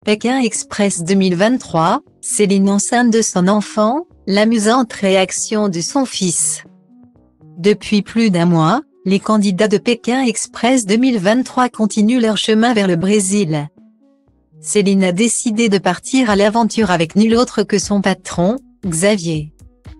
Pékin Express 2023, Céline enceinte de son enfant, l'amusante réaction de son fils. Depuis plus d'un mois, les candidats de Pékin Express 2023 continuent leur chemin vers le Brésil. Céline a décidé de partir à l'aventure avec nul autre que son patron, Xavier.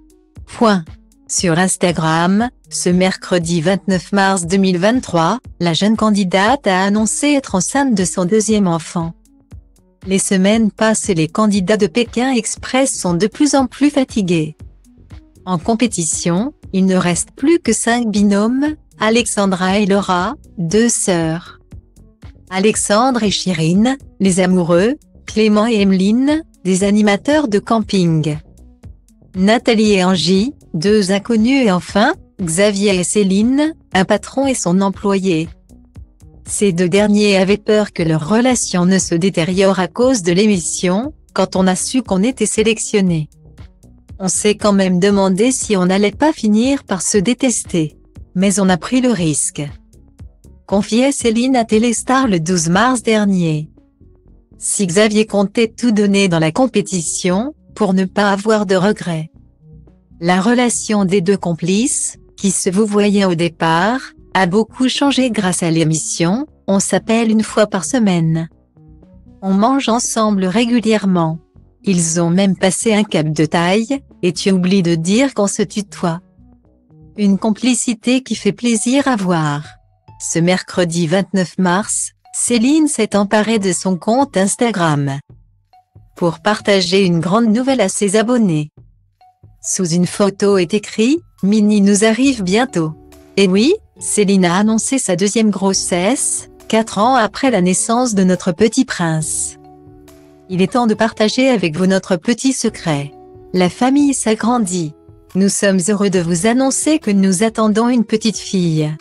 Sur Instagram, ce mercredi 29 mars 2023, la jeune candidate a annoncé être enceinte de son deuxième enfant. Les semaines passent et les candidats de Pékin Express sont de plus en plus fatigués. En compétition, il ne reste plus que 5 binômes, Alexandra et Laura, 2 sœurs. Alexandre et Chirine, les amoureux, Clément et Emeline, des animateurs de camping. Nathalie et Angie, 2 inconnus et enfin, Xavier et Céline, un patron et son employé. Ces 2 derniers avaient peur que leur relation ne se détériore à cause de l'émission, quand on a su qu'on était sélectionné. On s'est quand même demandé si on n'allait pas finir par se détester. Mais on a pris le risque. Confiait Céline à Téléstar le 12 mars dernier. Si Xavier comptait tout donner dans la compétition, pour ne pas avoir de regrets. La relation des 2 complices, qui se vouvoyaient au départ, a beaucoup changé grâce à l'émission. On s'appelle une fois par semaine. On mange ensemble régulièrement. Ils ont même passé un cap de taille, et tu oublies de dire qu'on se tutoie. Une complicité qui fait plaisir à voir. Ce mercredi 29 mars, Céline s'est emparée de son compte Instagram pour partager une grande nouvelle à ses abonnés. Sous une photo est écrit « Mini nous arrive bientôt ». Et oui, Céline a annoncé sa deuxième grossesse, 4 ans après la naissance de notre petit prince. Il est temps de partager avec vous notre petit secret. La famille s'agrandit. Nous sommes heureux de vous annoncer que nous attendons une petite fille.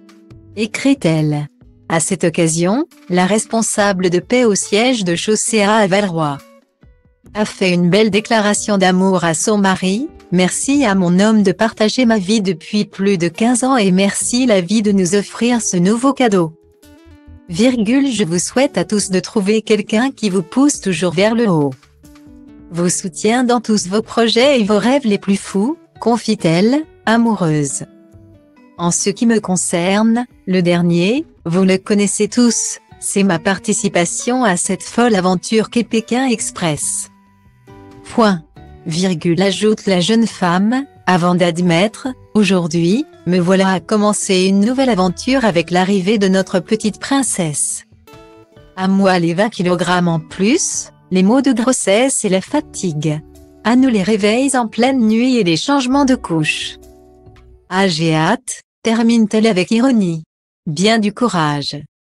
Écrit-elle. À cette occasion, la responsable de paix au siège de Chaussea à Valroy a fait une belle déclaration d'amour à son mari. Merci à mon homme de partager ma vie depuis plus de 15 ans et merci la vie de nous offrir ce nouveau cadeau. Je vous souhaite à tous de trouver quelqu'un qui vous pousse toujours vers le haut. Vous soutient dans tous vos projets et vos rêves les plus fous, confie-t-elle, amoureuse. En ce qui me concerne, le dernier, vous le connaissez tous, c'est ma participation à cette folle aventure qu'est Pékin Express. Ajoute la jeune femme, avant d'admettre, aujourd'hui, me voilà à commencer une nouvelle aventure avec l'arrivée de notre petite princesse. À moi les 20 kg en plus, les maux de grossesse et la fatigue. À nous les réveils en pleine nuit et les changements de couche. Ah j'ai hâte, termine-t-elle avec ironie. Bien du courage.